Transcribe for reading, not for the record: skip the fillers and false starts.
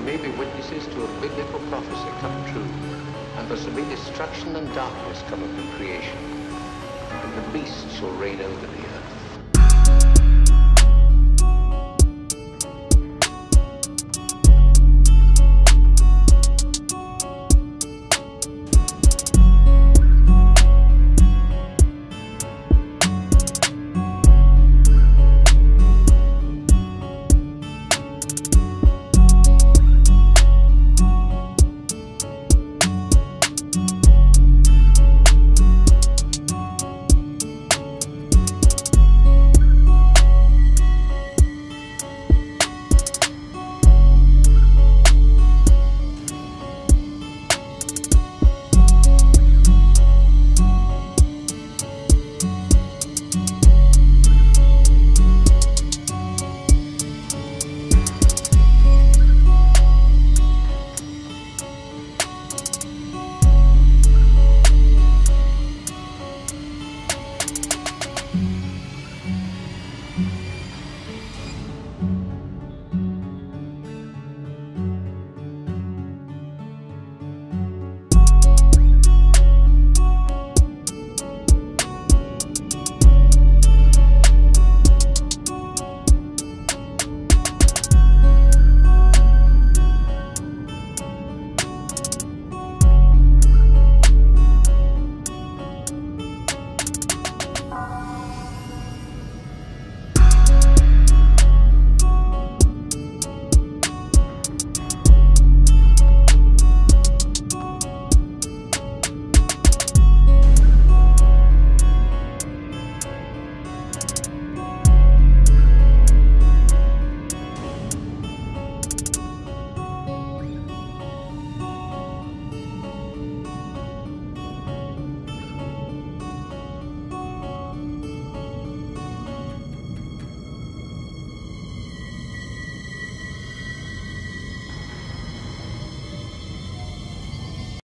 may be witnesses to a biblical prophecy come true, and there shall be destruction and darkness come upon creation, and the beast shall reign over the earth.